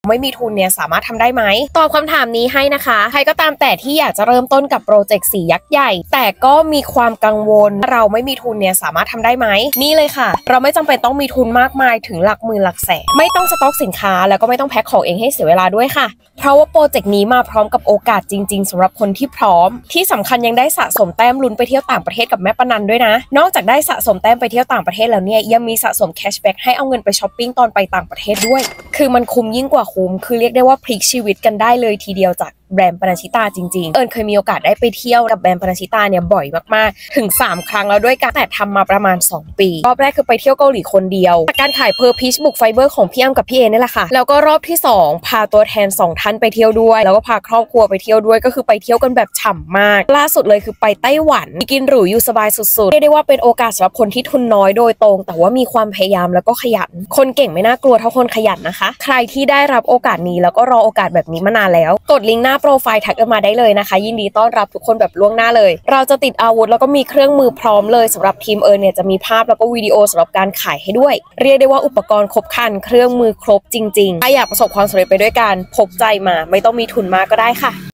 ไม่มีทุนเนี่ยสามารถทำได้ไหมตอบคำถามนี้ให้นะคะใครก็ตามแต่ที่อยากจะเริ่มต้นกับโปรเจกต์สียักษ์ใหญ่แต่ก็มีความกังวลเราไม่มีทุนเนี่ยสามารถทำได้ไหมนี่เลยค่ะเราไม่จำเป็นต้องมีทุนมากมายถึงหลักหมื่นหลักแสนไม่ต้องสต็อกสินค้าแล้วก็ไม่ต้องแพ็คของเองให้เสียเวลาด้วยค่ะเพราะว่าโปรเจกต์นี้มาพร้อมกับโอกาสจริงๆสำหรับคนที่พร้อมที่สำคัญยังได้สะสมแต้มลุ้นไปเที่ยวต่างประเทศกับแม่ปนันด้วยนะนอกจากได้สะสมแต้มไปเที่ยวต่างประเทศแล้วเนี่ยยังมีสะสมแคชแบ็กให้เอาเงินไปช้อปปิ้งตอนไปต่างประเทศด้วยคือมันคุ้มยิ่งกว่าคุ้มคือเรียกได้ว่าพลิกชีวิตกันได้เลยทีเดียวจากแบรนด์ปนัญชิตาจริงๆเคยมีโอกาสได้ไปเที่ยวกับแบรนด์ปนัญชิตาเนี่ยบ่อยมากๆถึง3ครั้งแล้วด้วยกันแต่ทำมาประมาณ2ปีรอบแรกคือไปเที่ยวเกาหลีคนเดียวการขายเพอร์พีชบุกไฟเบอร์ของพี่อ้ำกับพี่เอนี่แหละค่ะแล้วก็รอบที่2พาตัวแทน2ท่านไปเที่ยวด้วยแล้วก็พาครอบครัวไปเที่ยวด้วยก็คือไปเที่ยวกันแบบฉ่ำมากล่าสุดเลยคือไปไต้หวันกินหรูอยู่สบายสุดๆเรียกได้ว่าเป็นโอกาสสำหรับคนที่ทุนน้อยโดยตรงแต่ว่ามีความพยายามแล้วก็ขยันคนเก่งไม่น่ากลัวเท่าคนขยันนะคะใครที่ได้รับโอกาสนี้แล้วก็รอโอกาสแบบนี้มานานแล้วกดลิงก์หน้าโปรไฟล์ทักกันมาได้เลยนะคะยินดีต้อนรับทุกคนแบบล่วงหน้าเลยเราจะติดอาวุธแล้วก็มีเครื่องมือพร้อมเลยสำหรับทีมเนี่ยจะมีภาพแล้วก็วิดีโอสำหรับการขายให้ด้วยเรียกได้ว่าอุปกรณ์ครบครันเครื่องมือครบจริงๆถ้าอยากประสบความสำเร็จไปด้วยกันพกใจมาไม่ต้องมีทุนมากก็ได้ค่ะ